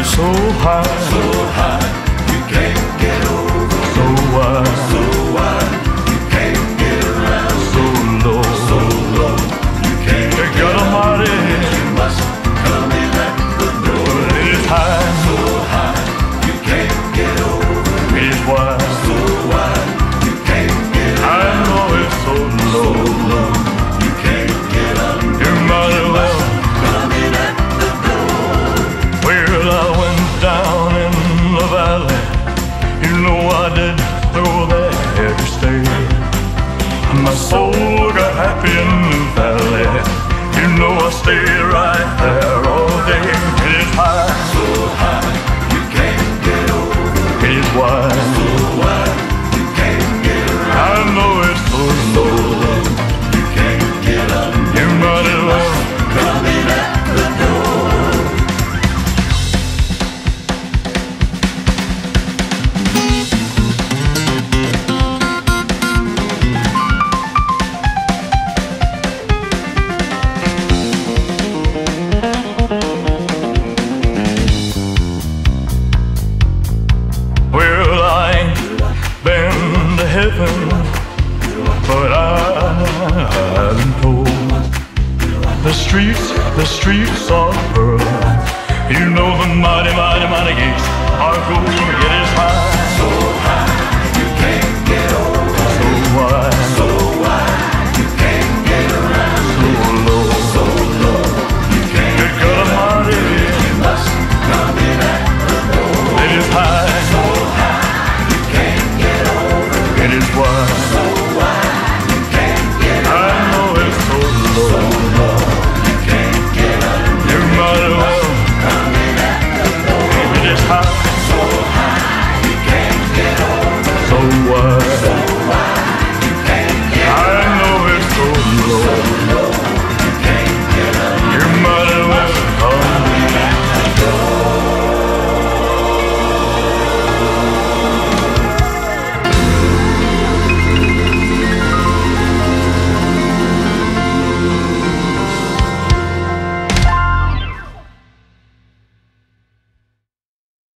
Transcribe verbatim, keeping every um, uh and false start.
is so high, so high, you can't get over. so wide, So wide, you can't get around. so low, So low, you can't you get got a up. mighty, You must come in at the door. it is high, So high, you can't get over. it is wide, So wide, you can't get I around. know it's so So low, low, you can't get up. you might as well. Come in at the door. Well, I went down in the valley, you know I did go there to stay. My soul got happy in the valley, you know I stayed right there all day. It is high, So high, you can't get over. it is wide, So wide, you can't get around. I know it's so So low, low, you can't get up. you might as well. Come in at the door. Well, I ain't been to heaven, but I've been told the streets, the streets are pearl. You know the mighty, mighty, mighty gates are gold. It is high,